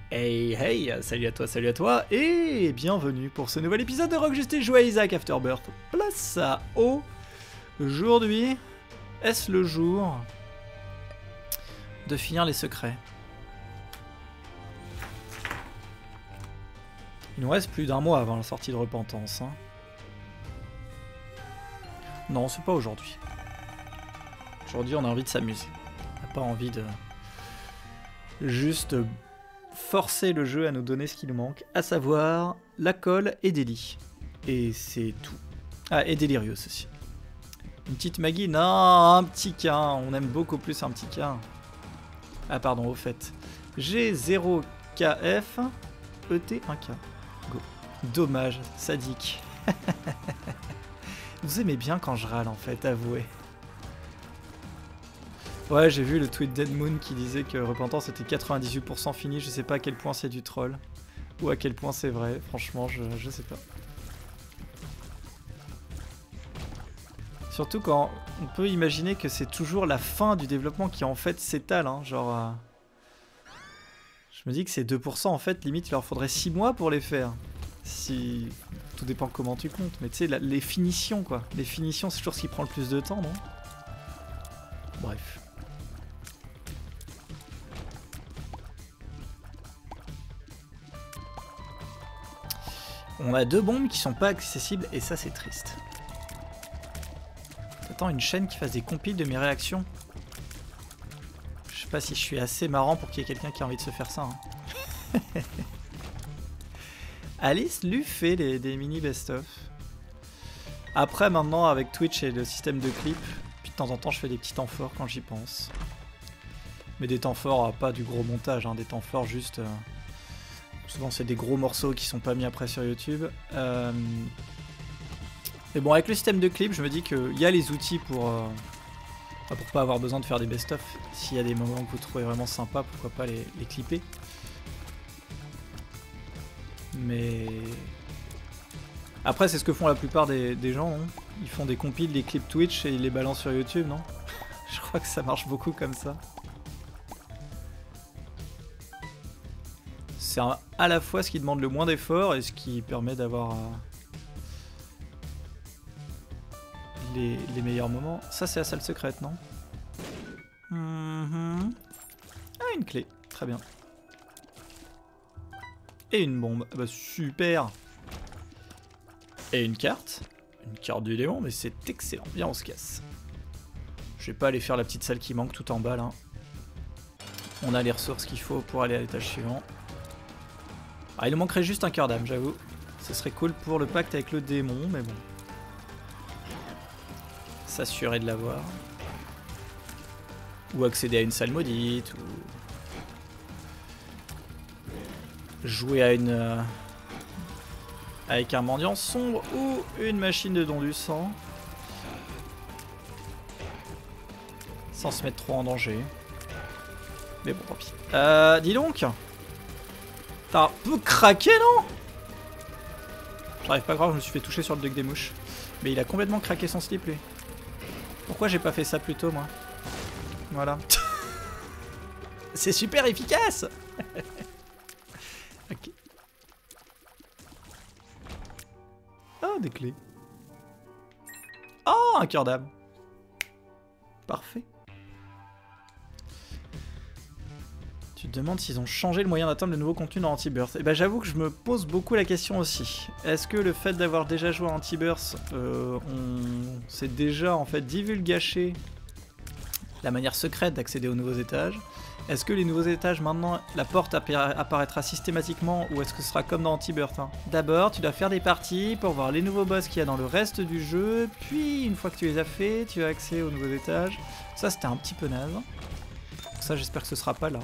Hey hey, salut à toi, et bienvenue pour ce nouvel épisode de Rock Justice joué à Isaac Afterbirth. Place à aujourd'hui, est-ce le jour de finir les secrets? Il nous reste plus d'un mois avant la sortie de Repentance. Hein. Non, c'est pas aujourd'hui. Aujourd'hui, on a envie de s'amuser. On n'a pas envie de juste forcer le jeu à nous donner ce qui nous manque, à savoir la colle et Deli. Et c'est tout. Ah, et Delirious aussi. Une petite Maggie? Non, un petit K. On aime beaucoup plus un petit K. Ah pardon, au fait. J'ai 0 KF, ET 1K. Go. Dommage, sadique. Vous aimez bien quand je râle en fait, avouez. Ouais, j'ai vu le tweet d'Edmoon qui disait que Repentance était 98% fini. Je sais pas à quel point c'est du troll. Ou à quel point c'est vrai. Franchement, je sais pas. Surtout quand on peut imaginer que c'est toujours la fin du développement qui en fait s'étale. Hein, genre... Je me dis que ces 2% en fait, limite il leur faudrait 6 mois pour les faire. Si... Tout dépend comment tu comptes. Mais tu sais, les finitions quoi. Les finitions c'est toujours ce qui prend le plus de temps, non? Bref. On a 2 bombes qui sont pas accessibles et ça c'est triste. J'attends une chaîne qui fasse des compiles de mes réactions. Je sais pas si je suis assez marrant pour qu'il y ait quelqu'un qui a envie de se faire ça. Hein. Alice lui fait des mini best-of. Après maintenant avec Twitch et le système de clips, puis de temps en temps je fais des petits temps forts quand j'y pense. Mais des temps forts, pas du gros montage, hein, des temps forts juste... Souvent c'est des gros morceaux qui sont pas mis après sur YouTube. Mais bon, avec le système de clip, je me dis qu'il y a les outils pour pas avoir besoin de faire des best-of. S'il y a des moments que vous trouvez vraiment sympas, pourquoi pas les clipper. Mais... Après c'est ce que font la plupart des gens, non? Ils font des compiles, des clips Twitch et ils les balancent sur YouTube, non? Je crois que ça marche beaucoup comme ça. C'est à la fois ce qui demande le moins d'efforts et ce qui permet d'avoir les meilleurs moments. Ça c'est la salle secrète, non? Ah, une clé, très bien. Et une bombe, ah bah super. Et une carte du démon, mais c'est excellent, bien on se casse. Je vais pas aller faire la petite salle qui manque tout en bas là. On a les ressources qu'il faut pour aller à l'étage suivant. Ah, il nous manquerait juste un cœur d'âme, j'avoue. Ce serait cool pour le pacte avec le démon, mais bon. S'assurer de l'avoir. Ou accéder à une salle maudite, ou... Jouer à une... avec un mendiant sombre, ou une machine de don du sang. Sans se mettre trop en danger. Mais bon, tant pis. Dis donc. T'as un peu craqué, non? J'arrive pas à croire que je me suis fait toucher sur le duc des mouches. Mais il a complètement craqué son slip, lui. Pourquoi j'ai pas fait ça plus tôt, moi? Voilà. C'est super efficace. Ok. Oh, des clés. Oh, un cœur d'âme. Parfait. Tu te demandes s'ils ont changé le moyen d'atteindre le nouveau contenu dans Anti-Burst. Et ben j'avoue que je me pose beaucoup la question aussi. Est-ce que le fait d'avoir déjà joué à Anti-Burst, on s'est déjà en fait divulgaché la manière secrète d'accéder aux nouveaux étages? Est-ce que les nouveaux étages maintenant, la porte apparaîtra systématiquement ou est-ce que ce sera comme dans Anti-Burst, hein? D'abord tu dois faire des parties pour voir les nouveaux boss qu'il y a dans le reste du jeu, puis une fois que tu les as fait, tu as accès aux nouveaux étages. Ça c'était un petit peu naze. Ça j'espère que ce sera pas là.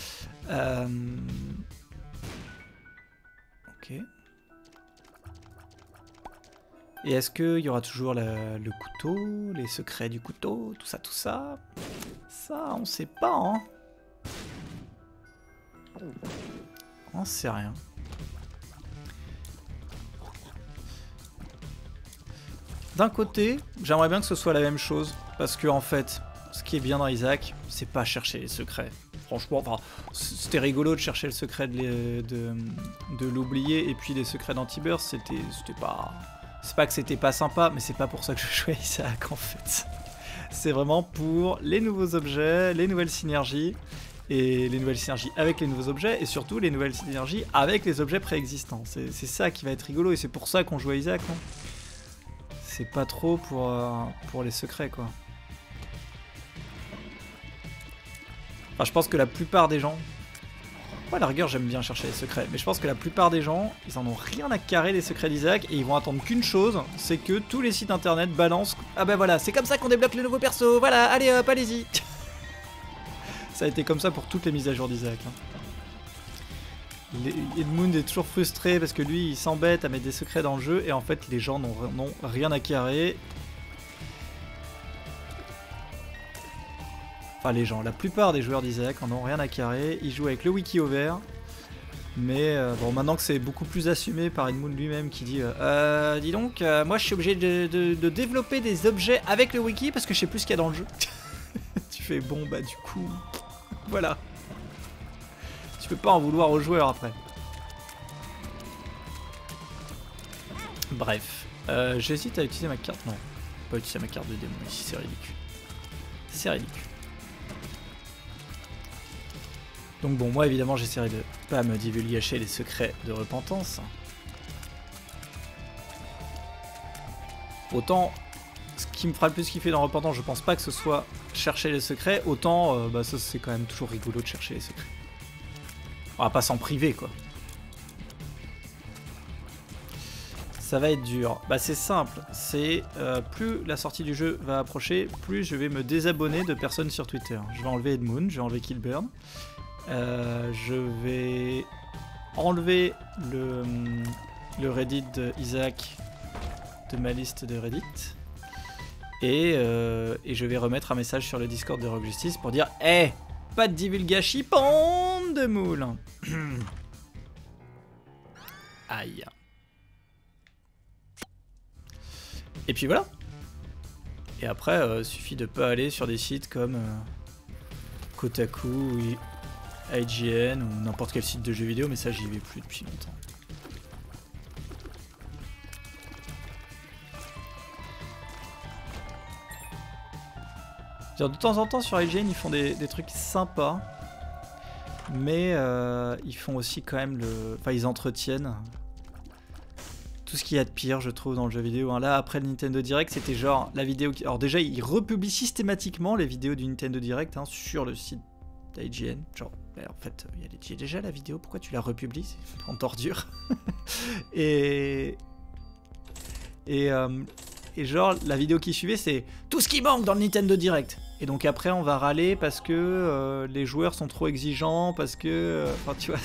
Ok. Et est-ce qu'il y aura toujours le couteau, les secrets du couteau, tout ça, tout ça? Ça, on sait pas, hein. On sait rien. D'un côté, j'aimerais bien que ce soit la même chose, parce que en fait, ce qui est bien dans Isaac, c'est pas chercher les secrets. Franchement, enfin, c'était rigolo de chercher le secret de l'oublier et puis les secrets d'Anti-Burst, c'était pas... C'est pas que c'était pas sympa, mais c'est pas pour ça que je jouais Isaac en fait. C'est vraiment pour les nouveaux objets, les nouvelles synergies, et les nouvelles synergies avec les nouveaux objets, et surtout les nouvelles synergies avec les objets préexistants. C'est ça qui va être rigolo, et c'est pour ça qu'on joue à Isaac, non? C'est pas trop pour les secrets, quoi. Enfin, je pense que la plupart des gens... Ouais, à la rigueur, j'aime bien chercher les secrets, mais je pense que la plupart des gens, ils en ont rien à carrer des secrets d'Isaac, et ils vont attendre qu'une chose, c'est que tous les sites internet balancent... Ah bah voilà, c'est comme ça qu'on débloque les nouveaux persos, voilà, allez hop, allez-y. Ça a été comme ça pour toutes les mises à jour d'Isaac. Edmund est toujours frustré parce que lui, il s'embête à mettre des secrets dans le jeu, et en fait, les gens n'ont rien à carrer. Enfin, les gens, la plupart des joueurs d'Isaac en ont rien à carrer, ils jouent avec le wiki ouvert, mais bon, maintenant que c'est beaucoup plus assumé par Edmund lui-même qui dit dis donc, moi je suis obligé de développer des objets avec le wiki parce que je sais plus ce qu'il y a dans le jeu. Tu fais bon, bah du coup, voilà. Tu peux pas en vouloir aux joueurs après. Bref, j'hésite à utiliser ma carte, non, pas utiliser ma carte de démon ici, c'est ridicule. C'est ridicule. Donc bon, moi évidemment j'essaierai de pas me divulgacher les secrets de repentance. Autant, ce qui me fera le plus kiffer dans repentance, je pense pas que ce soit chercher les secrets, autant bah ça c'est quand même toujours rigolo de chercher les secrets. On va pas s'en priver quoi. Ça va être dur. Bah c'est simple, c'est plus la sortie du jeu va approcher, plus je vais me désabonner de personnes sur Twitter. Je vais enlever Edmund, je vais enlever Killburn. Je vais enlever le Reddit d'Isaac de ma liste de Reddit et je vais remettre un message sur le Discord de Rogue Justice pour dire hey, pas de divulgation de moule. Aïe. Et puis voilà. Et après suffit de pas aller sur des sites comme Kotaku ou IGN ou n'importe quel site de jeux vidéo, mais ça j'y vais plus depuis longtemps. De temps en temps sur IGN ils font des trucs sympas, mais ils font aussi quand même le... Enfin ils entretiennent tout ce qu'il y a de pire je trouve dans le jeu vidéo. Hein. Là après le Nintendo Direct c'était genre la vidéo... Alors déjà ils republient systématiquement les vidéos du Nintendo Direct hein, sur le site d'IGN, genre en fait il y a déjà la vidéo, pourquoi tu la republies, c'est en tordure. et genre la vidéo qui suivait c'est tout ce qui manque dans le Nintendo Direct, et donc après on va râler parce que les joueurs sont trop exigeants, parce que enfin tu vois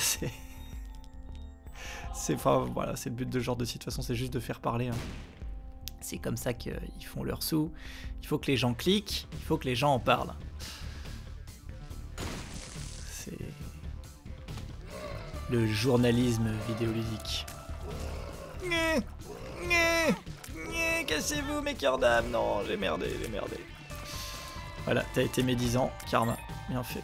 enfin voilà, c'est le but de ce genre de site, de toute façon c'est juste de faire parler hein. C'est comme ça qu'ils font leur sous, il faut que les gens cliquent, il faut que les gens en parlent. C'est le journalisme vidéoludique. Cassez-vous mes cœurs d'âme. Non, j'ai merdé. Voilà, t'as été médisant, karma, bien fait.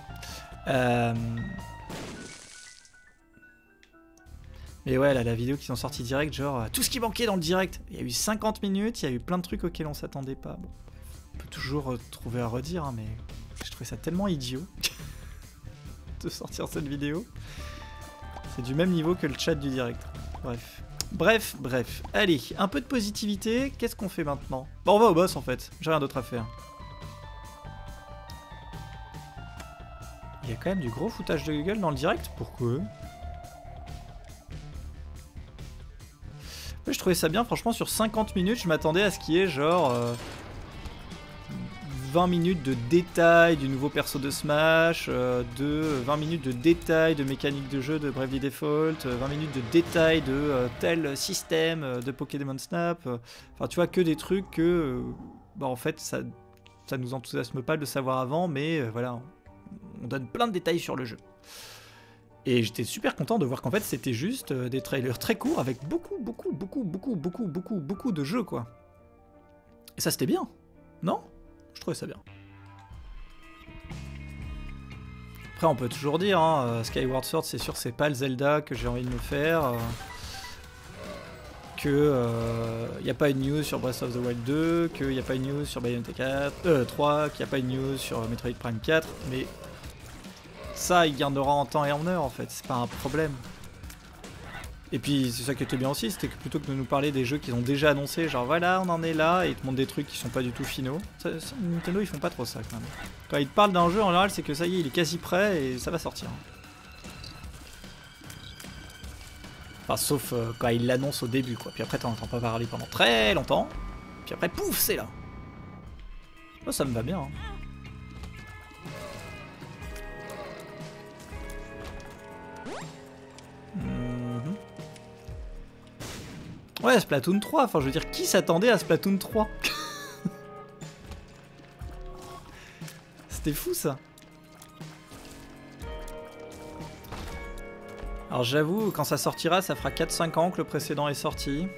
Mais ouais, là, la vidéo qui sont sortis direct, genre tout ce qui manquait dans le direct. Il y a eu 50 minutes, il y a eu plein de trucs auxquels on s'attendait pas. Bon, on peut toujours trouver à redire, hein, mais je trouvais ça tellement idiot de sortir cette vidéo. C'est du même niveau que le chat du direct. Bref. Allez, un peu de positivité. Qu'est-ce qu'on fait maintenant? Bon, on va au boss en fait. J'ai rien d'autre à faire. Il y a quand même du gros foutage de gueule dans le direct. Pourquoi? Je trouvais ça bien. Franchement, sur 50 minutes, je m'attendais à ce qu'il y ait genre 20 minutes de détails du nouveau perso de Smash, 20 minutes de détails de mécanique de jeu de Bravely Default, 20 minutes de détails de tel système de Pokémon Snap. Enfin, tu vois, que des trucs que, bah, en fait, ça nous enthousiasme pas de le savoir avant, mais voilà, on donne plein de détails sur le jeu. Et j'étais super content de voir qu'en fait, c'était juste des trailers très courts avec beaucoup de jeux, quoi. Et ça, c'était bien, non ? Je trouvais ça bien. Après, on peut toujours dire, hein, Skyward Sword, c'est sûr, c'est pas le Zelda que j'ai envie de me faire. Que y a pas une news sur Breath of the Wild 2, qu'il n'y a pas une news sur Bayonetta 3, qu'il n'y a pas une news sur Metroid Prime 4, mais ça, il gardera en temps et en heure, en fait, c'est pas un problème. Et puis, c'est ça qui était bien aussi, c'était que plutôt que de nous parler des jeux qu'ils ont déjà annoncés, genre voilà, on en est là, et ils te montrent des trucs qui sont pas du tout finaux. Nintendo, ils font pas trop ça, quand même. Quand ils te parlent d'un jeu, en général, c'est que ça y est, il est quasi prêt, et ça va sortir. Enfin, sauf quand il l'annonce au début, quoi. Puis après, t'en entends pas parler pendant très longtemps. Puis après, pouf, c'est là. Oh, ça me va bien. Hein. Ouais, Splatoon 3. Enfin, je veux dire, qui s'attendait à Splatoon 3? C'était fou, ça. Alors j'avoue, quand ça sortira, ça fera 4-5 ans que le précédent est sorti.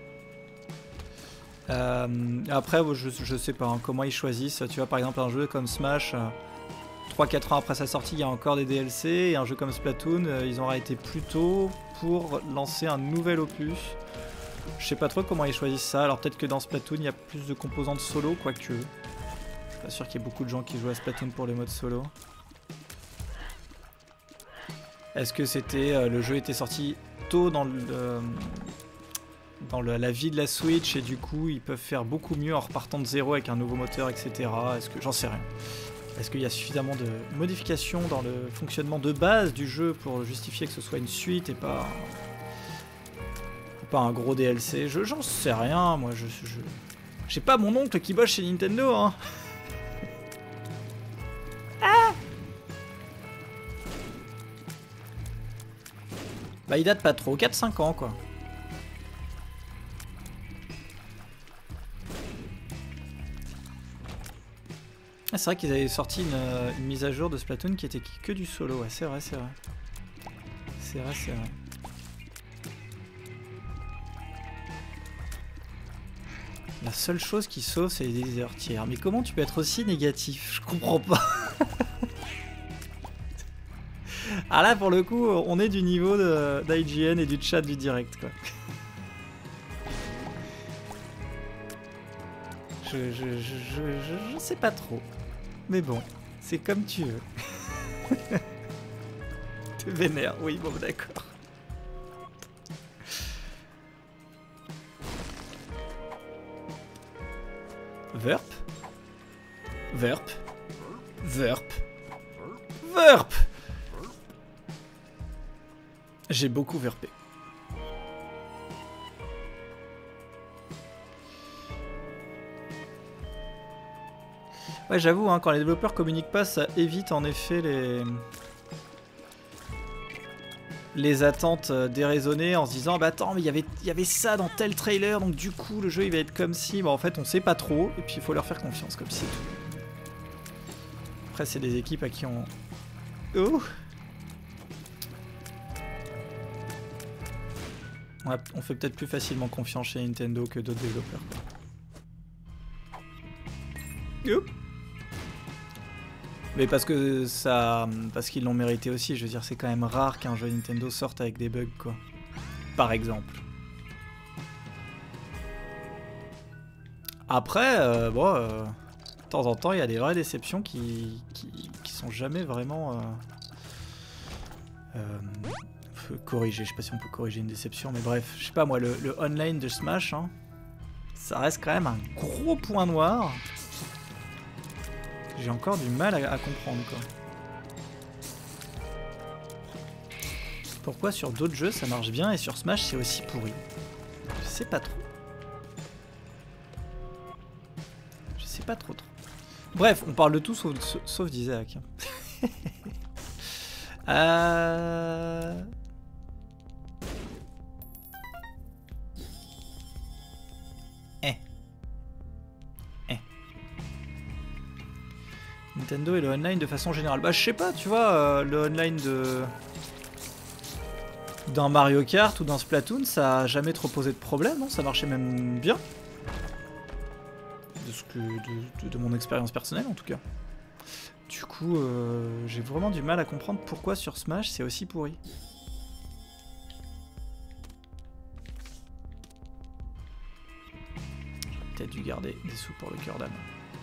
Après, je sais pas hein, comment ils choisissent. Tu vois, par exemple, un jeu comme Smash, 3-4 ans après sa sortie, il y a encore des DLC. Et un jeu comme Splatoon, ils ont arrêté plus tôt pour lancer un nouvel opus. Je sais pas trop comment ils choisissent ça. Alors peut-être que dans Splatoon, il y a plus de composantes solo, quoique. Je suis pas sûr qu'il y ait beaucoup de gens qui jouent à Splatoon pour les modes solo. Est-ce que c'était le jeu était sorti tôt dans la vie de la Switch et du coup ils peuvent faire beaucoup mieux en repartant de zéro avec un nouveau moteur, etc. Est-ce que j'en sais rien. Est-ce qu'il y a suffisamment de modifications dans le fonctionnement de base du jeu pour justifier que ce soit une suite et pas un gros DLC? J'en sais rien, moi. J'ai pas mon oncle qui bosse chez Nintendo, hein. Bah il date pas trop, 4-5 ans quoi. Ah, c'est vrai qu'ils avaient sorti une mise à jour de Splatoon qui était que du solo, ouais c'est vrai, c'est vrai. C'est vrai, c'est vrai. La seule chose qui sauve c'est les désertières. Mais comment tu peux être aussi négatif? Je comprends pas. Ah là pour le coup on est du niveau d'IGN et du chat du direct quoi. Je sais pas trop. Mais bon, c'est comme tu veux. T'es vénère, oui bon d'accord. Verp. Verp. Verp. Verp. J'ai beaucoup verpé. Ouais, j'avoue, hein, quand les développeurs communiquent pas, ça évite en effet les attentes déraisonnées en se disant bah attends, mais il y avait ça dans tel trailer, donc du coup le jeu il va être comme si. Bon, en fait, on sait pas trop, et puis il faut leur faire confiance, comme c'est tout. Après, c'est des équipes à qui on. Oh! On fait peut-être plus facilement confiance chez Nintendo que d'autres développeurs. Youp. Mais parce qu'ils l'ont mérité aussi. Je veux dire, c'est quand même rare qu'un jeu Nintendo sorte avec des bugs, quoi. Par exemple. Après, de temps en temps, il y a des vraies déceptions qui sont jamais vraiment corrigées. Je sais pas si on peut corriger une déception, mais bref, je sais pas moi, le online de Smash, hein, ça reste quand même un gros point noir. J'ai encore du mal à comprendre, quoi. Pourquoi sur d'autres jeux ça marche bien et sur Smash c'est aussi pourri? Je sais pas trop. Je sais pas trop. Bref, on parle de tout sauf d'Isaac. Nintendo et le online de façon générale. Bah je sais pas, tu vois, le online d'un Mario Kart ou d'un Splatoon, ça a jamais trop posé de problème, non? Ça marchait même bien. De mon expérience personnelle en tout cas. Du du coup, j'ai vraiment du mal à comprendre pourquoi sur Smash c'est aussi pourri. J'aurais peut-être dû garder des sous pour le cœur d'âme.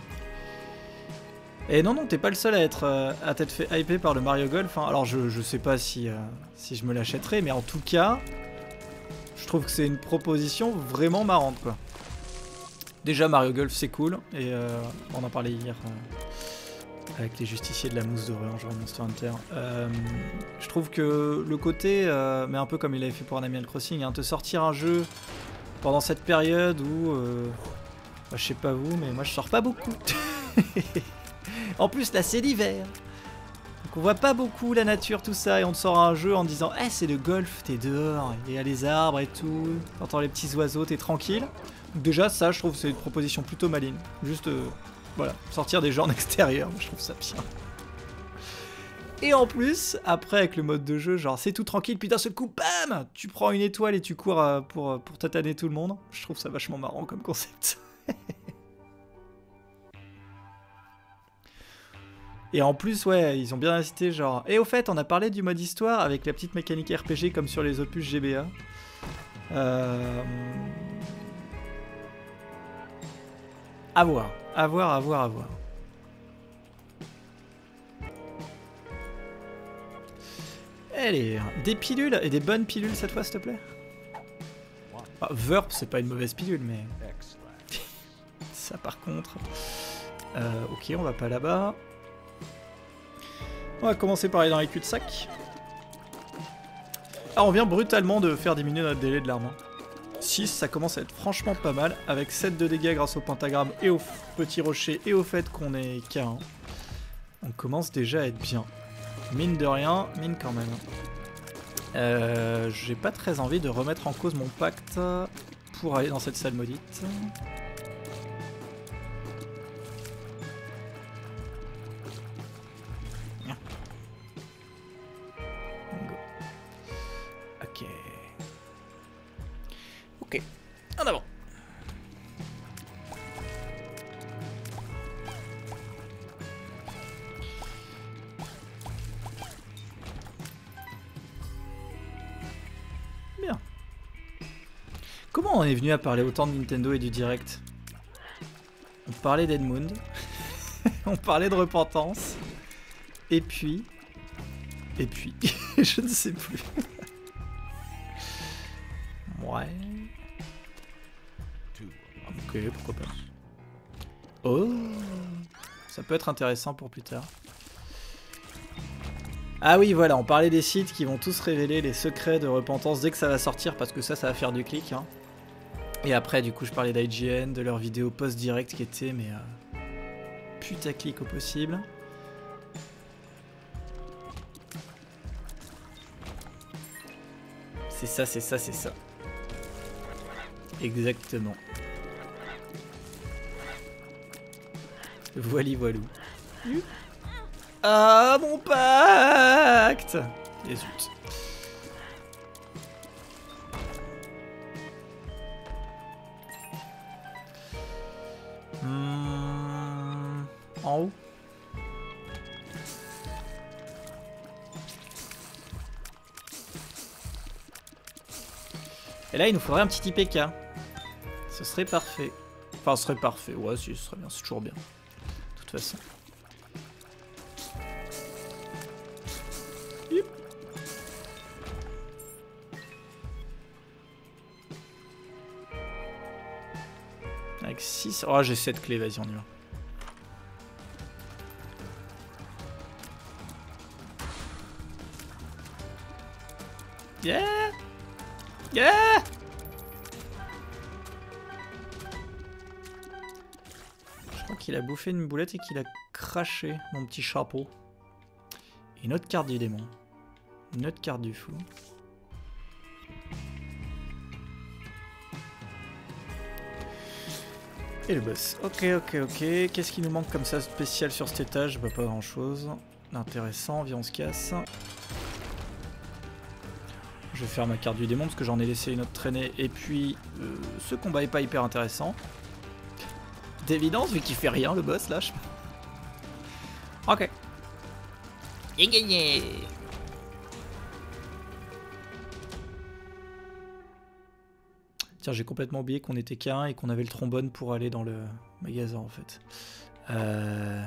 Et non, t'es pas le seul à t'être fait hyper par le Mario Golf. Hein. Alors je sais pas si je me l'achèterai, mais en tout cas, je trouve que c'est une proposition vraiment marrante, quoi. Déjà Mario Golf c'est cool, et on en parlait hier avec les justiciers de la mousse dorée en jouant Monster Hunter. Je trouve que le côté, mais un peu comme il avait fait pour Animal Crossing, hein, te sortir un jeu pendant cette période où, bah, je sais pas vous, mais moi je sors pas beaucoup. En plus là c'est l'hiver, donc on voit pas beaucoup la nature, tout ça, et on te sort un jeu en te disant hey, c'est le golf, t'es dehors, il y a les arbres et tout, t'entends les petits oiseaux, t'es tranquille. Donc déjà ça je trouve c'est une proposition plutôt maligne, juste voilà, sortir des gens en extérieur, je trouve ça bien. Et en plus, après avec le mode de jeu, genre c'est tout tranquille, puis d'un seul coup, bam, tu prends une étoile et tu cours pour tataner tout le monde. Je trouve ça vachement marrant comme concept. Et en plus, ouais, ils ont bien incité genre... Et au fait, on a parlé du mode histoire avec la petite mécanique RPG comme sur les opus GBA. À voir, à voir, à voir, à voir. Allez, des pilules, et des bonnes pilules cette fois, s'il te plaît. Ah, Verp, c'est pas une mauvaise pilule, mais... Ça par contre... ok, on va pas là-bas. On va commencer par aller dans les cul-de-sac. Ah, on vient brutalement de faire diminuer notre délai de l'arme. 6, ça commence à être franchement pas mal, avec 7 de dégâts grâce au pentagramme et au petit rocher et au fait qu'on est K1. On commence déjà à être bien. Mine de rien, mine quand même. J'ai pas très envie de remettre en cause mon pacte pour aller dans cette salle maudite. Ok, en avant. Bien. Comment on est venu à parler autant de Nintendo et du Direct? On parlait d'Edmund, on parlait de repentance, et puis, je ne sais plus. Ouais. Ok, pourquoi pas. Oh, ça peut être intéressant pour plus tard. Ah oui, voilà, on parlait des sites qui vont tous révéler les secrets de repentance dès que ça va sortir, parce que ça va faire du clic. Hein. Et après, du coup, je parlais d'IGN, de leurs vidéos post-direct qui étaient, mais putaclic au possible. C'est ça, c'est ça, c'est ça. Exactement. Voili voilou. Ah, mon pacte! Et zut. En haut? Et là, il nous faudrait un petit IPK. Ce serait parfait. Enfin, ce serait parfait. Ouais, si, ce serait bien. C'est toujours bien. De toute façon. Yep. Avec 6. Oh, j'ai 7 clés. Vas-y, on y va. Yeah! Yeah! Je crois qu'il a bouffé une boulette et qu'il a craché mon petit chapeau. Une autre carte du démon. Une autre carte du fou. Et le boss. Ok, ok, ok. Qu'est-ce qui nous manque comme ça spécial sur cet étage? Bah, pas grand chose. Intéressant, viens on se casse. Je vais faire ma carte du démon parce que j'en ai laissé une autre traîner. Et puis, ce combat est pas hyper intéressant. D'évidence, vu qu'il fait rien le boss là. Ok. J'ai gagné. Tiens, j'ai complètement oublié qu'on était qu'un et qu'on avait le trombone pour aller dans le magasin en fait. Je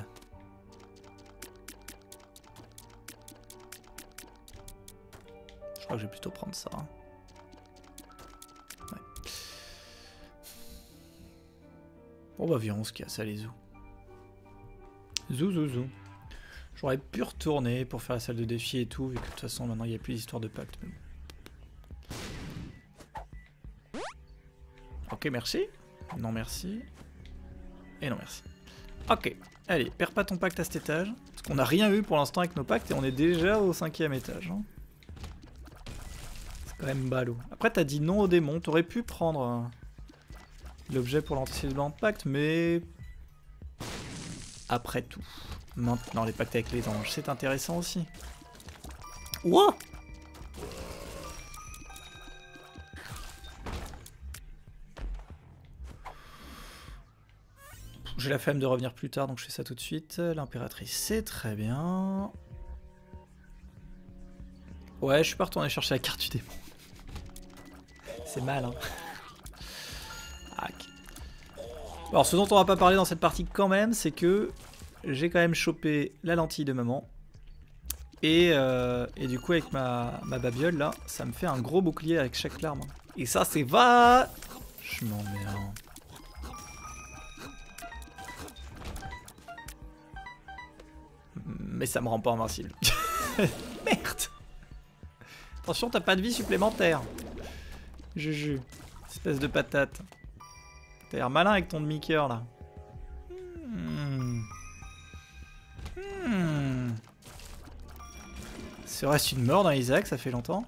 crois que je vais plutôt prendre ça. Hein. Ouais. Bon bah viens, on se casse, allez zou. Zou. J'aurais pu retourner pour faire la salle de défi et tout, vu que de toute façon maintenant il n'y a plus d'histoire de pacte. Mais bon. Ok, merci. Non, merci. Et non, merci. Ok, allez, perds pas ton pacte à cet étage. Parce qu'on n'a rien eu pour l'instant avec nos pactes et on est déjà au 5e étage. Hein. C'est quand même ballot. Après, t'as dit non au démon. T'aurais pu prendre l'objet pour l'antécédent de pacte, mais... Après tout. Maintenant, les pactes avec les anges, c'est intéressant aussi. Ouah! J'ai la flemme de revenir plus tard, donc je fais ça tout de suite. L'impératrice, c'est très bien. Ouais, je suis pas retourné chercher la carte du démon. C'est mal, hein. Alors, ce dont on va pas parler dans cette partie quand même, c'est que j'ai quand même chopé la lentille de maman. Et du coup, avec ma babiole, là, ça me fait un gros bouclier avec chaque larme. Et ça, c'est va... Je m'emmerde. Mais ça me rend pas invincible. Merde. Attention, t'as pas de vie supplémentaire. Juju. Espèce de patate. T'as l'air malin avec ton demi-cœur là. Serait-ce une mort dans Isaac? Ça fait longtemps.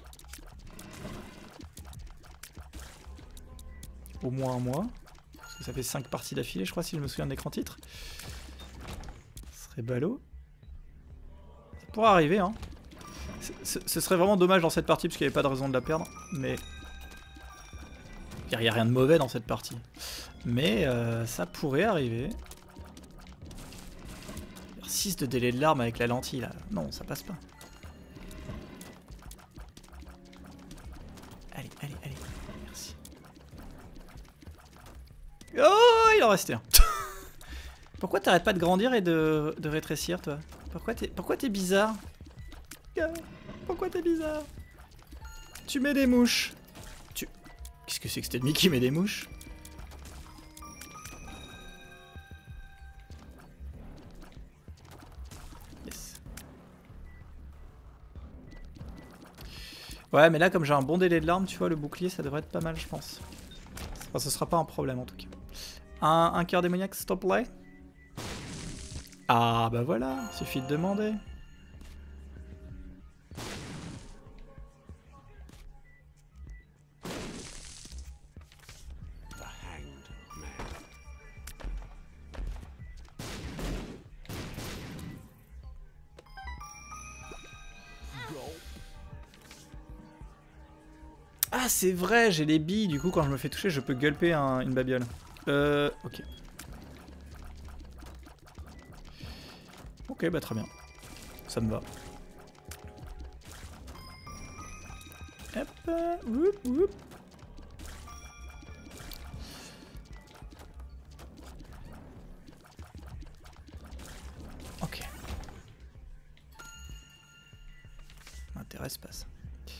Au moins un mois. Parce que ça fait 5 parties d'affilée, je crois, si je me souviens de l'écran titre. Ce serait ballot. Ça pourrait arriver, hein. Ce serait vraiment dommage dans cette partie parce qu'il n'y avait pas de raison de la perdre. Mais... Il n'y a rien de mauvais dans cette partie. Mais ça pourrait arriver. 6 de délai de larme avec la lentille là. Non, ça passe pas. Allez. Merci. Oh, il en restait un. Pourquoi t'arrêtes pas de grandir et de rétrécir, toi? Pourquoi t'es bizarre? Pourquoi t'es bizarre? Tu mets des mouches. Qu'est-ce que c'est que cet ennemi qui met des mouches? Yes. Ouais, mais là, comme j'ai un bon délai de larme, tu vois, le bouclier, ça devrait être pas mal, je pense. Enfin, ce sera pas un problème, en tout cas. Un cœur démoniaque, stop play. Ah, bah voilà, suffit de demander. Ah, c'est vrai, j'ai les billes, du coup, quand je me fais toucher, je peux gulper une babiole. Ok. Ok, bah très bien. Ça me va. Hop, whoop. Ok. M'intéresse pas ça.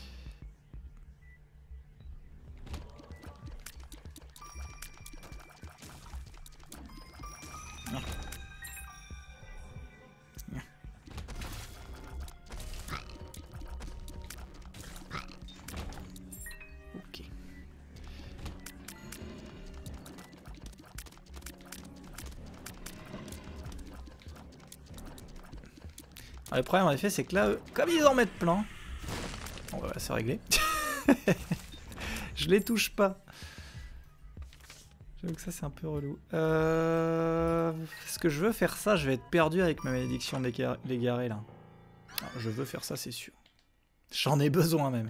Le problème en effet c'est que là, comme ils en mettent plein, bon bah c'est réglé. Je les touche pas. J'avoue que ça c'est un peu relou. Est-ce que je veux faire ça? Je vais être perdu avec ma malédiction l'égaré là. Alors, je veux faire ça c'est sûr. J'en ai besoin même.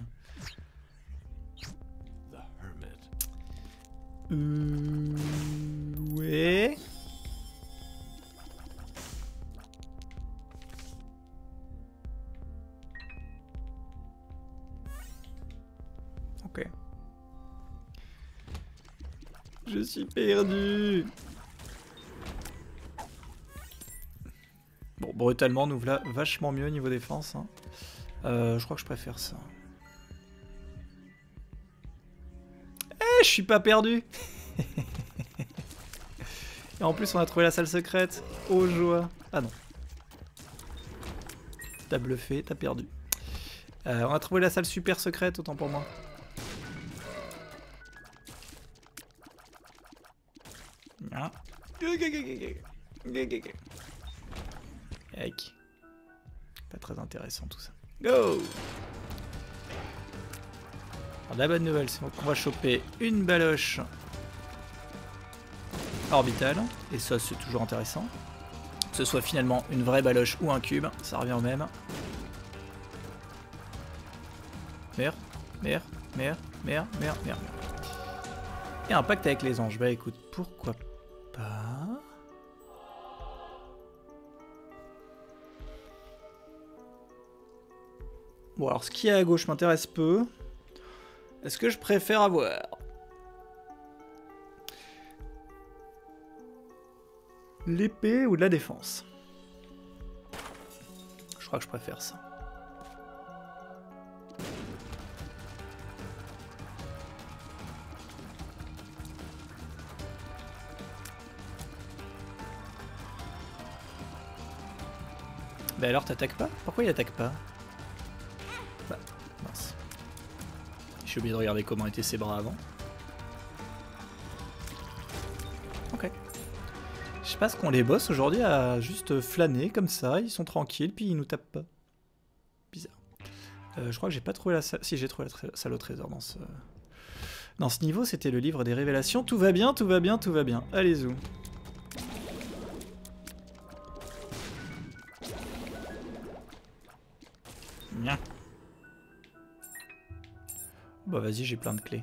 Ouais. Ok. Je suis perdu. Bon, brutalement, nous voilà vachement mieux niveau défense. Hein. Je crois que je préfère ça. Eh, je suis pas perdu. Et en plus, on a trouvé la salle secrète. Oh joie. Ah non. T'as bluffé, t'as perdu. On a trouvé la salle super secrète, autant pour moi. Ah. Yike. Pas très intéressant tout ça. Go! Alors, la bonne nouvelle, c'est qu'on va choper une baloche orbitale. Et ça, c'est toujours intéressant. Que ce soit finalement une vraie baloche ou un cube, ça revient au même. Merde. Et un pacte avec les anges. Bah écoute, pourquoi pas... Bon alors ce qui est à gauche m'intéresse peu. Est-ce que je préfère avoir l'épée ou de la défense? Je crois que je préfère ça. Bah alors t'attaques pas? Pourquoi il attaque pas? Bah, mince. J'ai oublié de regarder comment étaient ses bras avant. Ok. Je sais pas ce qu'on les bosse aujourd'hui à juste flâner comme ça, ils sont tranquilles puis ils nous tapent pas. Bizarre. Je crois que j'ai pas trouvé la salle... Si, j'ai trouvé la salle au trésor dans ce... Dans ce niveau, c'était le livre des révélations. Tout va bien, tout va bien, tout va bien. Allez-y. Bien. Bah vas-y, j'ai plein de clés.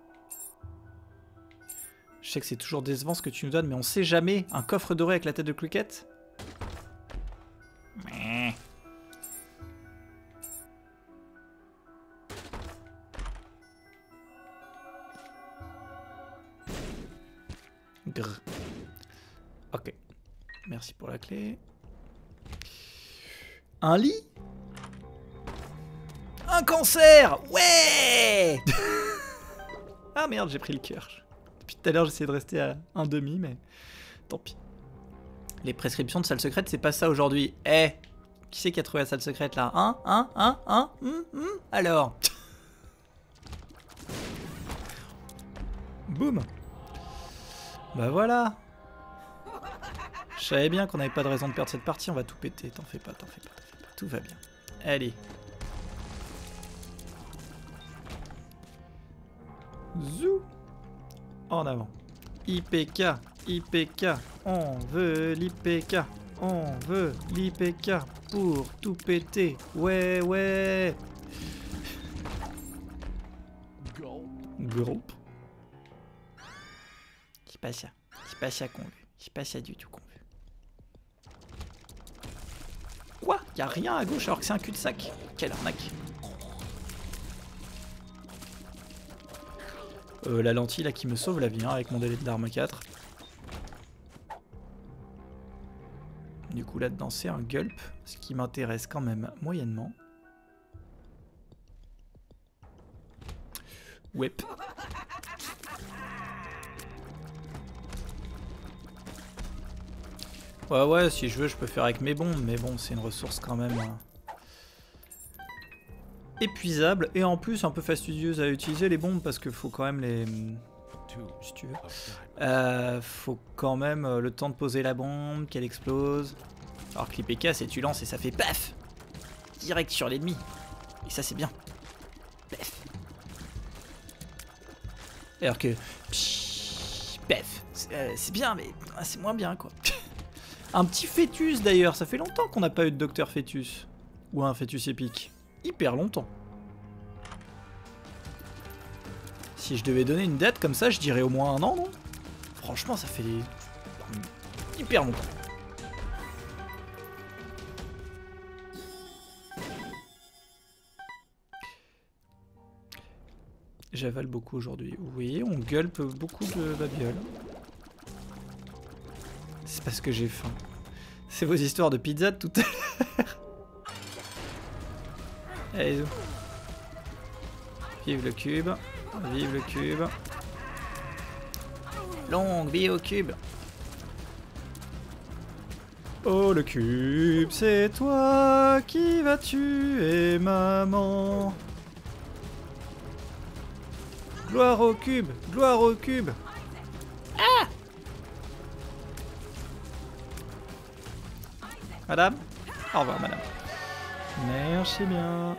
Je sais que c'est toujours décevant ce que tu nous donnes, mais on sait jamais. Un coffre doré avec la tête de Cluquette. Grrr. Ok. Merci pour la clé. Un lit? Un cancer! Ouais. Ah merde, j'ai pris le cœur. Depuis tout à l'heure, j'essayais de rester à 1,5, mais tant pis. Les prescriptions de salle secrète, c'est pas ça aujourd'hui. Eh, qui c'est qui a trouvé la salle secrète là? Alors. Boum. Bah voilà. Je savais bien qu'on n'avait pas de raison de perdre cette partie, on va tout péter. T'en fais pas, t'en fais pas, t'en fais pas. Tout va bien. Allez. Zou. En avant. IPK, IPK, on veut l'IPK, on veut l'IPK pour tout péter. Ouais, ouais. Groupe. C'est pas ça. C'est pas ça qu'on veut. C'est pas ça du tout qu'on veut. Quoi? Y'a rien à gauche alors que c'est un cul-de-sac. Quelle arnaque. La lentille là qui me sauve la vie hein, avec mon délai d'arme 4. Du coup là-dedans c'est un gulp, ce qui m'intéresse quand même moyennement. Whip. Ouais, si je veux je peux faire avec mes bombes, mais bon c'est une ressource quand même... épuisable et en plus un peu fastidieuse à utiliser les bombes parce qu'il faut quand même les... si tu veux. Faut quand même le temps de poser la bombe, qu'elle explose. Alors que l'IPK c'est tu lances et ça fait paf direct sur l'ennemi. Et ça c'est bien. Paf. Alors que... paf. C'est bien mais c'est moins bien quoi. Un petit fœtus d'ailleurs, ça fait longtemps qu'on n'a pas eu de docteur fœtus. Ou un fœtus épique. Hyper longtemps. Si je devais donner une date comme ça, je dirais au moins 1 an, non? Franchement, ça fait hyper longtemps. J'avale beaucoup aujourd'hui. Oui, on gulpe beaucoup de babioles. C'est parce que j'ai faim. C'est vos histoires de pizza de tout à l'heure. Allez, vive le cube. Vive le cube. Longue vie au cube. Oh le cube, c'est toi qui vas tuer maman. Gloire au cube, gloire au cube. Ah! Madame? Au revoir madame. Merci bien.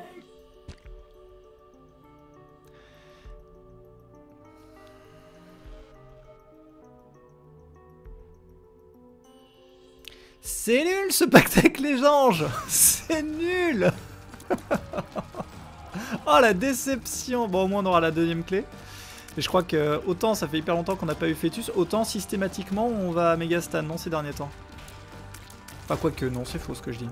C'est nul ce pacte avec les anges. C'est nul. Oh la déception. Bon au moins on aura la deuxième clé. Et je crois que autant ça fait hyper longtemps qu'on n'a pas eu Fœtus, autant systématiquement on va à Megastan, non ces derniers temps. Enfin quoique non, c'est faux ce que je dis.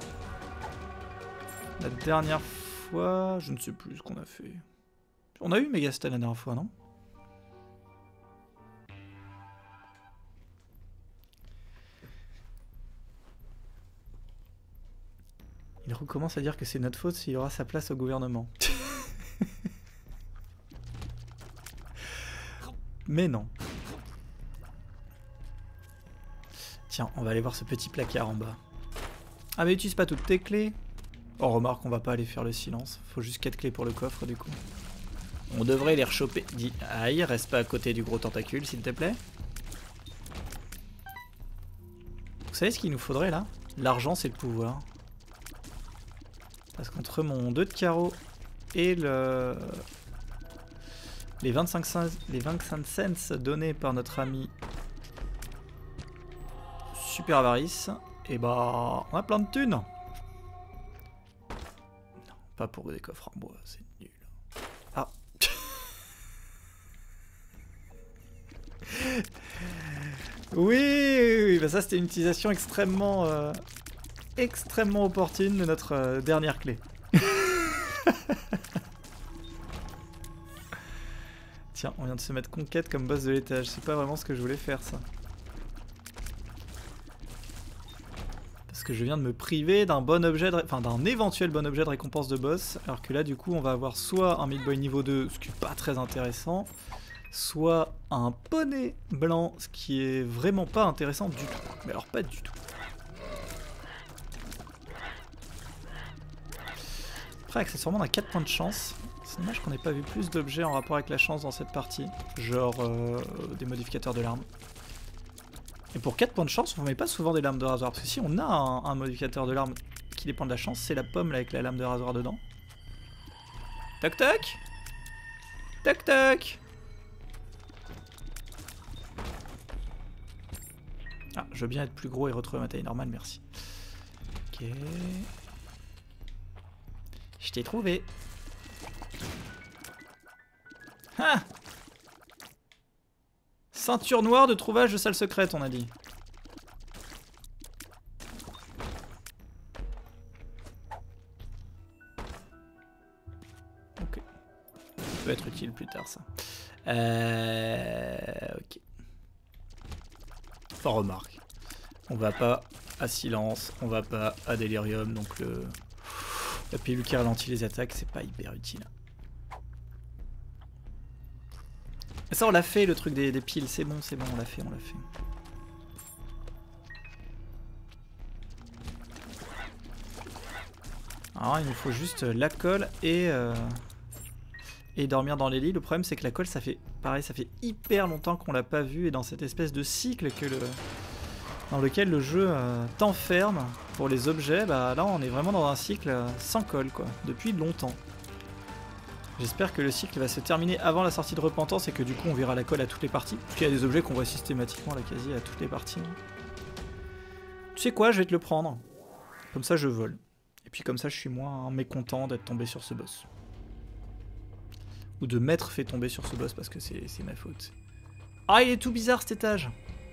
La dernière fois, je ne sais plus ce qu'on a fait. On a eu Megastan la dernière fois, non? Il recommence à dire que c'est notre faute s'il aura sa place au gouvernement. Mais non. Tiens, on va aller voir ce petit placard en bas. Ah mais utilise pas toutes tes clés. Oh remarque, on va pas aller faire le silence. Faut juste 4 clés pour le coffre du coup. On devrait les rechoper. Dis, aïe, reste pas à côté du gros tentacule s'il te plaît. Vous savez ce qu'il nous faudrait là? L'argent c'est le pouvoir. Parce qu'entre mon 2 de carreau et les 25 cents donnés par notre ami Super Avarice, et bah on a plein de thunes. Non, pas pour des coffres en bois, c'est nul. Ah. Oui, bah ça c'était une utilisation extrêmement opportune de notre dernière clé. Tiens, on vient de se mettre conquête comme boss de l'étage. C'est pas vraiment ce que je voulais faire, ça. Parce que je viens de me priver d'un bon objet, enfin d'un éventuel bon objet de récompense de boss. Alors que là, du coup, on va avoir soit un Meat Boy niveau 2, ce qui est pas très intéressant, soit un poney blanc, ce qui est vraiment pas intéressant du tout. Mais alors, pas du tout. Après, accessoirement, on a 4 points de chance. C'est dommage qu'on n'ait pas vu plus d'objets en rapport avec la chance dans cette partie. Genre des modificateurs de larmes. Et pour 4 points de chance, on ne met pas souvent des lames de rasoir. Parce que si on a un modificateur de larmes qui dépend de la chance, c'est la pomme là, avec la lame de rasoir dedans. Toc toc! Toc toc! Ah, je veux bien être plus gros et retrouver ma taille normale, merci. Ok. Je t'ai trouvé. Ah! Ceinture noire de trouvage de salle secrète, on a dit. Ok. Ça peut être utile plus tard, ça. Ok. Enfin, remarque. On va pas à silence, on va pas à délirium, donc la pilule qui ralentit les attaques, c'est pas hyper utile. Ça on l'a fait le truc des piles, c'est bon, on l'a fait, Alors il nous faut juste la colle et dormir dans les lits. Le problème c'est que la colle ça fait pareil, ça fait hyper longtemps qu'on l'a pas vu et dans cette espèce de cycle dans lequel le jeu t'enferme pour les objets, bah là on est vraiment dans un cycle sans colle quoi, depuis longtemps. J'espère que le cycle va se terminer avant la sortie de Repentance et que du coup on verra la colle à toutes les parties. Parce qu'il y a des objets qu'on voit systématiquement là quasi à toutes les parties. Tu sais quoi, je vais te le prendre. Comme ça je vole. Et puis comme ça je suis moins mécontent d'être tombé sur ce boss. Ou de m'être fait tomber sur ce boss parce que c'est ma faute. Ah il est tout bizarre cet étage.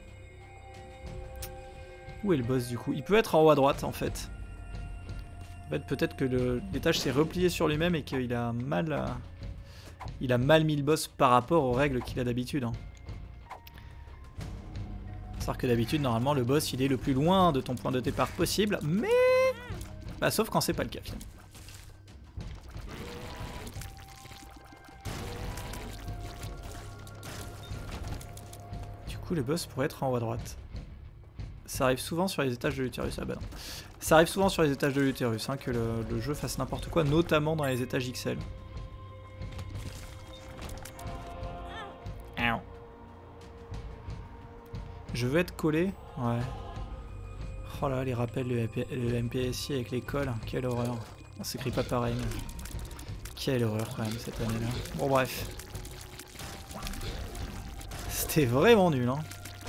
Où est le boss du coup? Il peut être en haut à droite en fait. En fait, peut-être que l'étage s'est replié sur lui-même et qu'il a mal il a mal mis le boss par rapport aux règles qu'il a d'habitude. Hein. C'est-à-dire que d'habitude, normalement, le boss, il est le plus loin de ton point de départ possible, mais... Bah, sauf quand c'est pas le cas, finalement. Du coup, le boss pourrait être en haut à droite. Ça arrive souvent sur les étages de l'utérus. Ah bah non. Ça arrive souvent sur les étages de l'utérus, hein, que le jeu fasse n'importe quoi, notamment dans les étages XL. Je veux être collé. Ouais. Oh là, les rappels, le MPSI avec l'école. Quelle horreur. On s'écrit pas pareil. Mais... Quelle horreur quand même cette année-là. Bon bref. C'était vraiment nul, hein.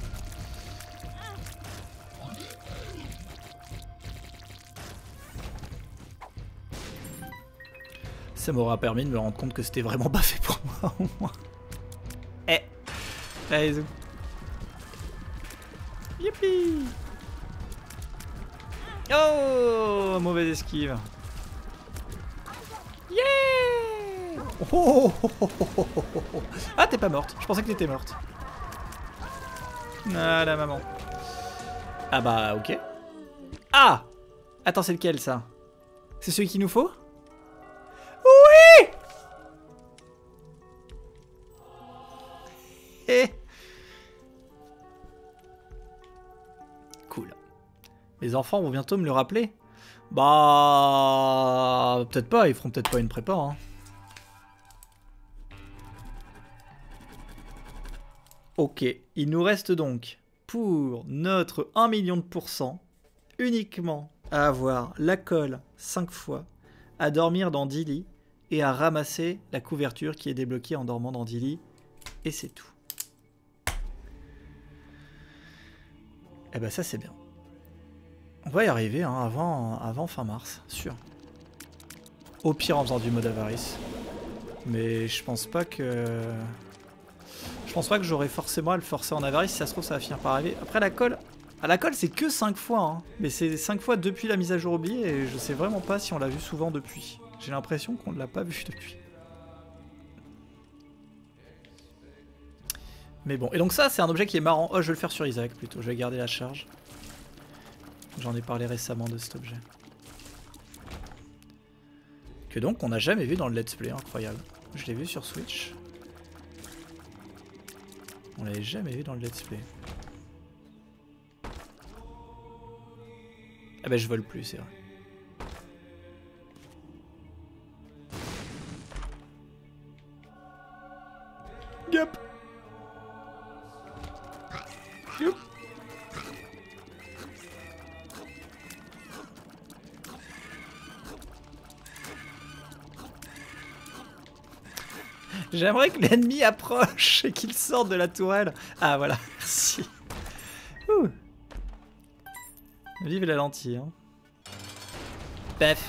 Ça m'aura permis de me rendre compte que c'était vraiment pas fait pour moi, au moins. Eh. Allez, zou. Youpi! Oh! Mauvaise esquive. Yeah! Oh! Ah, t'es pas morte. Je pensais que t'étais morte. Ah, la maman. Ah bah, ok. Ah! Attends, c'est lequel, ça? C'est celui qu'il nous faut? Oui! Eh! Cool. Les enfants vont bientôt me le rappeler. Bah... Peut-être pas, ils feront peut-être pas une prépa. Hein. Ok, il nous reste donc, pour notre 1 million de pourcents, uniquement à avoir la colle 5 fois, à dormir dans 10 lits, et à ramasser la couverture qui est débloquée en dormant dans 10 lits. Et c'est tout. Eh ben ça c'est bien. On va y arriver hein, avant fin mars, sûr. Au pire en faisant du mode avarice. Mais je pense pas que... Je pense pas que j'aurai forcément à le forcer en avarice, si ça se trouve ça va finir par arriver. Après la colle... Ah, la colle c'est que 5 fois, hein. Mais c'est 5 fois depuis la mise à jour oubliée et je sais vraiment pas si on l'a vu souvent depuis. J'ai l'impression qu'on ne l'a pas vu depuis. Mais bon, et donc ça c'est un objet qui est marrant. Oh, je vais le faire sur Isaac plutôt, je vais garder la charge. J'en ai parlé récemment de cet objet. Que donc on n'a jamais vu dans le let's play, incroyable. Je l'ai vu sur Switch. On l'avait jamais vu dans le let's play. Ah bah je vole plus, c'est vrai. Yep. Yep. J'aimerais que l'ennemi approche et qu'il sorte de la tourelle. Ah voilà, merci. Ouh. Vive la lentille. Hein. Pef.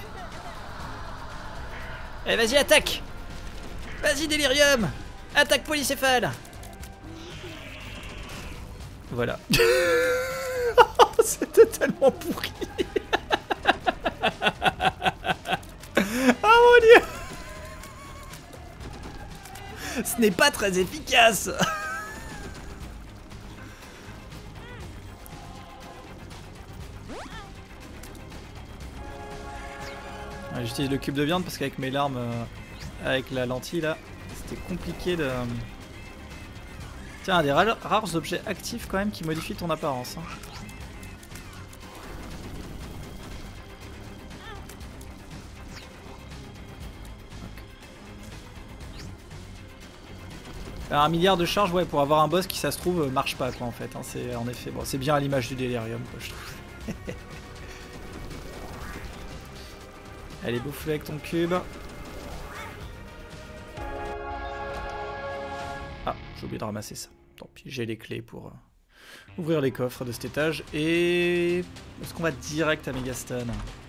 Allez, vas-y, attaque. Vas-y, délirium. Attaque polycéphale. Voilà. C'était tellement pourri. Oh mon dieu. Ce n'est pas très efficace. J'utilise le cube de viande parce qu'avec mes larmes, avec la lentille là, c'était compliqué de... Tiens, un des rares objets actifs quand même qui modifient ton apparence. Hein. Alors, 1 milliard de charges, ouais, pour avoir un boss qui, ça se trouve, marche pas, quoi, en fait. Hein, c'est en effet, bon, c'est bien à l'image du délirium, quoi, je trouve. Allez, bouffe-le avec ton cube. Ah, j'ai oublié de ramasser ça. Tant pis, j'ai les clés pour ouvrir les coffres de cet étage. Et... est-ce qu'on va direct à Megaston ?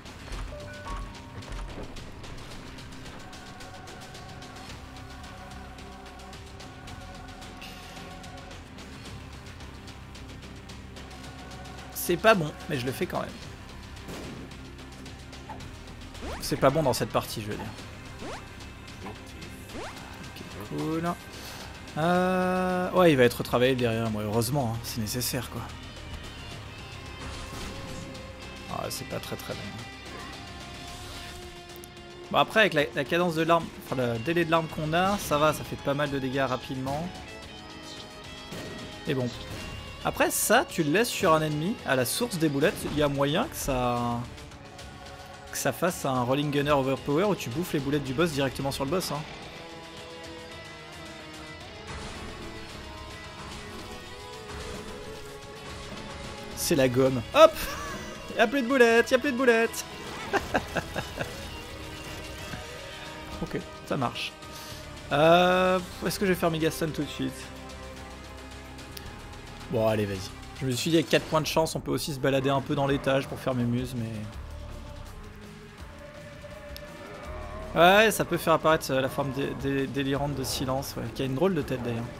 C'est pas bon, mais je le fais quand même. C'est pas bon dans cette partie, je veux dire. Okay. Cool. Ouais, il va être retravaillé derrière moi, heureusement, hein, c'est nécessaire quoi. Ah, c'est pas très bien. Bon, après, avec la cadence de l'arme, enfin le délai de l'arme qu'on a, ça va, ça fait pas mal de dégâts rapidement. Et bon. Après, ça, tu le laisses sur un ennemi, à la source des boulettes, il y a moyen que ça fasse un Rolling Gunner Overpower où tu bouffes les boulettes du boss directement sur le boss. Hein. C'est la gomme. Hop! Y'a plus de boulettes, y'a plus de boulettes! Ok, ça marche. Est-ce que je vais faire Mega Stun tout de suite? Bon, allez, vas-y. Je me suis dit, avec 4 points de chance, on peut aussi se balader un peu dans l'étage pour faire mes muses, mais... Ouais, ça peut faire apparaître la forme délirante de silence, ouais, qui a une drôle de tête d'ailleurs.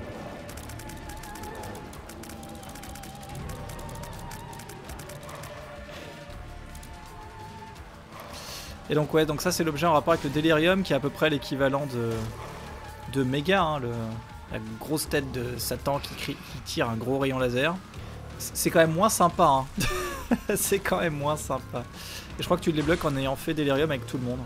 Et donc ouais, donc ça c'est l'objet en rapport avec le délirium qui est à peu près l'équivalent de Méga, hein, la grosse tête de Satan qui tire un gros rayon laser. C'est quand même moins sympa, hein. C'est quand même moins sympa. Et je crois que tu le débloques en ayant fait délirium avec tout le monde.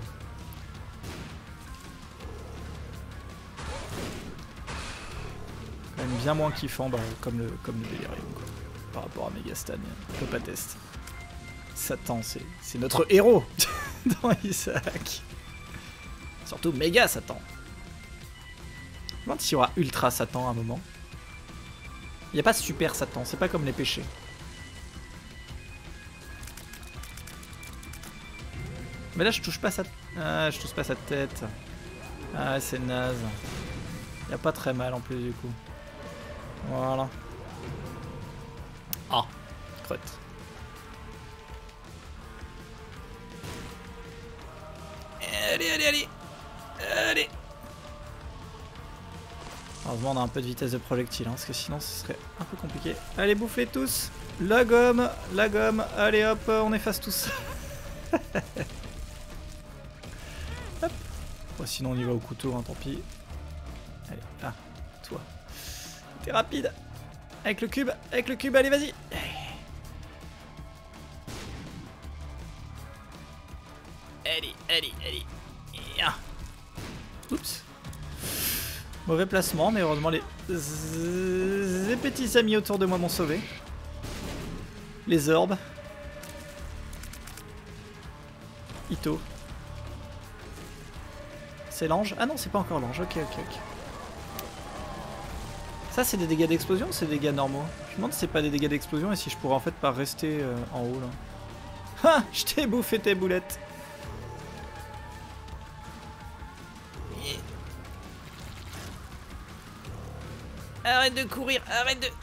Quand même bien moins kiffant, bah, comme le délirium quoi, par rapport à Megastan, on peut pas tester. Satan, c'est notre héros dans Isaac. Surtout méga Satan. Je me demande s'il y aura ultra Satan à un moment. Il n'y a pas super Satan, c'est pas comme les péchés. Mais là je touche pas sa... Ah, je touche pas sa tête. Ah c'est naze. Il n'y a pas très mal en plus du coup. Voilà. Ah, crotte. Allez. Heureusement on a un peu de vitesse de projectile, hein, parce que sinon ce serait un peu compliqué. Allez, bouffez tous. La gomme. Allez hop, on efface tous. Hop. Bon, sinon on y va au couteau, hein, tant pis. Allez, ah, toi. T'es rapide. Avec le cube, allez vas-y. Allez. Oups. Mauvais placement, mais heureusement les petits amis autour de moi m'ont sauvé. Les orbes. Ito. C'est l'ange? Ah non, c'est pas encore l'ange. Ok. Ça, c'est des dégâts d'explosion ou c'est des dégâts normaux? Je me demande si c'est pas des dégâts d'explosion et si je pourrais en fait pas rester en haut là. Ah, je t'ai bouffé tes boulettes. Arrête de courir, arrête de...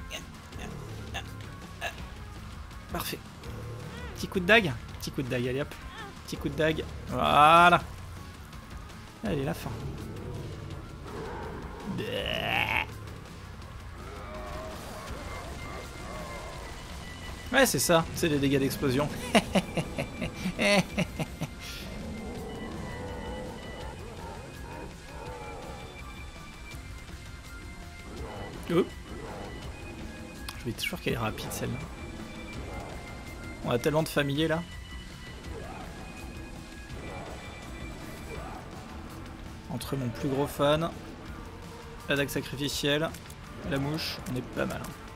Parfait. Petit coup de dague, allez hop. Petit coup de dague, voilà. Allez, la fin. Ouais, c'est ça, c'est des dégâts d'explosion. Oh. Je vais toujours qu'elle est rapide celle-là. On a tellement de familiers là. Entre mon plus gros fan, la dague sacrificielle, la mouche, on est pas mal.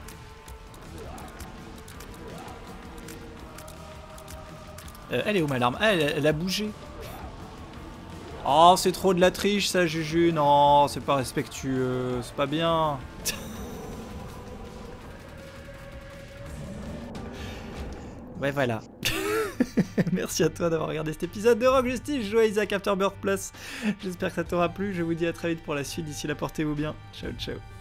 Elle est où ma larme? Ah, elle a bougé. Oh, c'est trop de la triche ça, Juju. Non, c'est pas respectueux, c'est pas bien. Ouais, voilà. Merci à toi d'avoir regardé cet épisode de Rogue Justice. Je joue à Isaac Afterbirth Plus. J'espère que ça t'aura plu. Je vous dis à très vite pour la suite. D'ici là, portez-vous bien. Ciao.